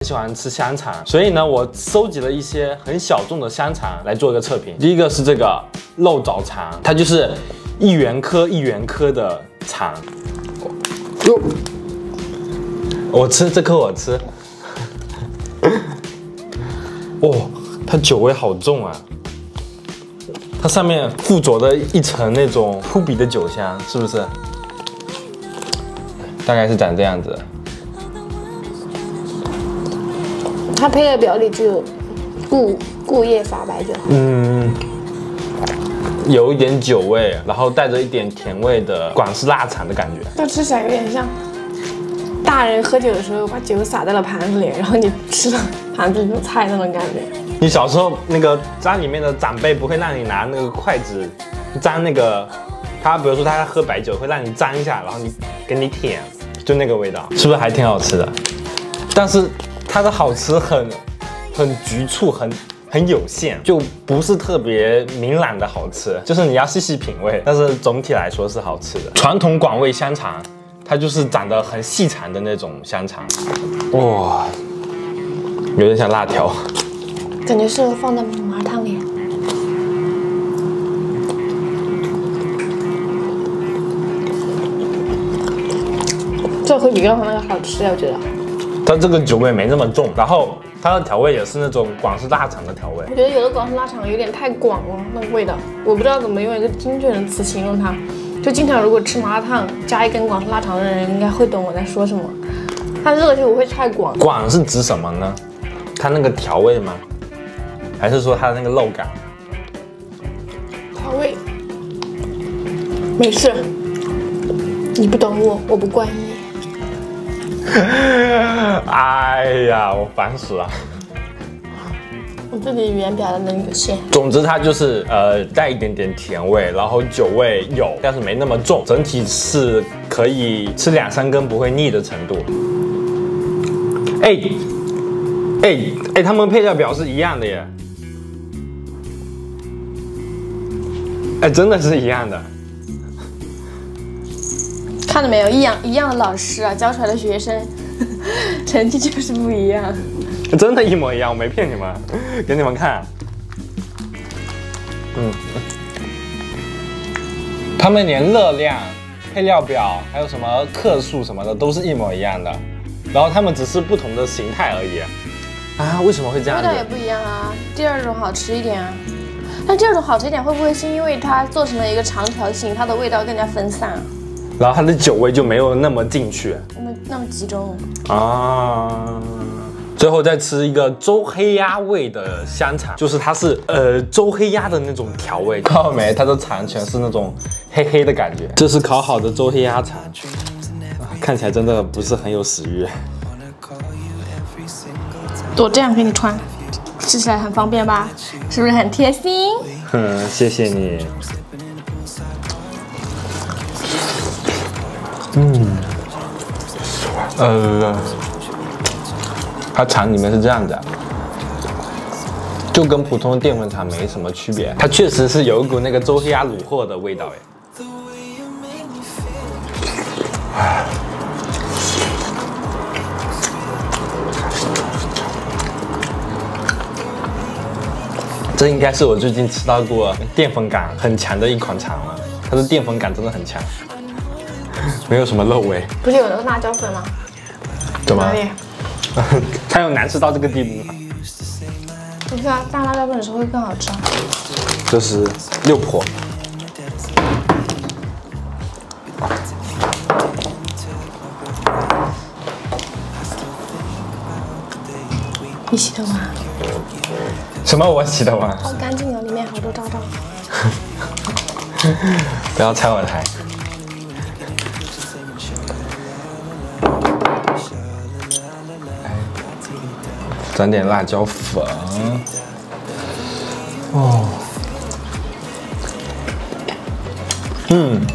喜欢吃香肠，所以呢，我收集了一些很小众的香肠来做一个测评。第一个是这个肉枣肠，它就是一元颗一元颗的肠。哟，我吃这颗，我吃。哦，它酒味好重啊！它上面附着的一层那种扑鼻的酒香，是不是？大概是长这样子。 它配料表里只有固液法白酒。 有一点酒味，然后带着一点甜味的广式腊肠的感觉。 那吃起来有点像大人喝酒的时候把酒洒在了盘子里，然后你吃了盘子里的菜那种感觉。 你小时候那个家里面的长辈不会让你拿那个筷子沾那个，他比如说他喝白酒会让你沾一下，然后你给你舔，就那个味道，是不是还挺好吃的？但是它的好吃很局促，很有限，就不是特别明朗的好吃，就是你要细细品味。但是总体来说是好吃的。传统广味香肠，它就是长得很细长的那种香肠，哇，有点像辣条， 感觉适合放在麻辣烫里。这会比刚才那个好吃，我觉得。 它这个酒味没那么重，然后它的调味也是那种广式腊肠的调味。 我觉得有的广式腊肠有点太广了，那个味道，我不知道怎么用一个精确的词形容它。就经常如果吃麻辣烫加一根广式腊肠的人，应该会懂我在说什么。它这个就不会太广。 广是指什么呢？它那个调味吗？还是说它的那个肉感？ 调味。没事，你不懂我，我不怪你。 哎呀，我烦死了！ 我自己语言表达能力有限。 总之它就是带一点点甜味，然后酒味有，但是没那么重，整体是可以吃2、3根不会腻的程度。哎，他们配料表是一样的耶！哎，真的是一样的。 看到没有，一样的老师啊，教出来的学生成绩就是不一样。 真的，一模一样，我没骗你们，给你们看。他们连热量、配料表还有什么克数什么的都是一模一样的，然后他们只是不同的形态而已。啊，为什么会这样子？ 味道也不一样啊，第二种好吃一点啊。但第二种好吃一点，会不会是因为它做成了一个长条形，它的味道更加分散啊？ 然后它的酒味就没有那么进去， 那么集中啊。最后再吃一个周黑鸭味的香肠，就是它是周黑鸭的那种调味，看到没？它的肠全是那种黑黑的感觉。这是烤好的周黑鸭肠，看起来真的不是很有食欲。 我这样给你穿，吃起来很方便吧？是不是很贴心？ 谢谢你。它肠里面是这样的，就跟普通的淀粉肠没什么区别。它确实是有一股那个周黑鸭卤货的味道哎。这应该是我最近吃到过淀粉感很强的一款肠了，它的淀粉感真的很强，没有什么肉味。 不是有那个辣椒粉吗？ 怎么？ 哪里？ 它有难吃到这个地步吗？ 不是啊，加辣椒粉的时候会更好吃啊。 这是6婆。 你洗的碗？ 什么？我洗的碗？ 好干净哦，里面好多渣渣。 不要拆我台。整点辣椒粉。哦。